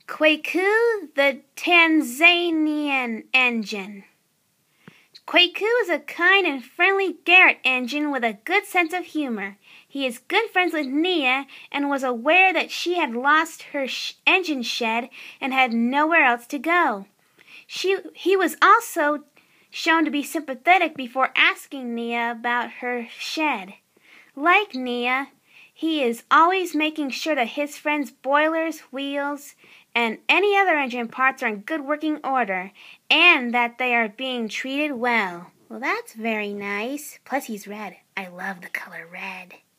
Kwaku, the Tanzanian engine. Kwaku is a kind and friendly Garrett engine with a good sense of humor. He is good friends with Nia and was aware that she had lost her engine shed and had nowhere else to go. He was also shown to be sympathetic before asking Nia about her shed. Like Nia, he is always making sure that his friend's boilers, wheels, and any other engine parts are in good working order, and that they are being treated well. Well, that's very nice. Plus, he's red. I love the color red.